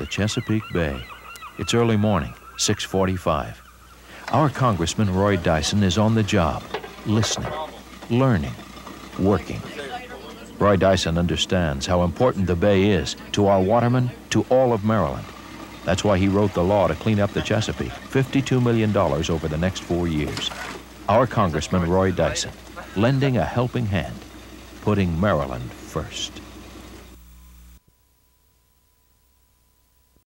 the Chesapeake Bay. It's early morning, 6:45. Our Congressman Roy Dyson is on the job, listening, learning, working. Roy Dyson understands how important the Bay is to our watermen, to all of Maryland. That's why he wrote the law to clean up the Chesapeake, $52 million over the next 4 years. Our Congressman Roy Dyson, lending a helping hand, putting Maryland first.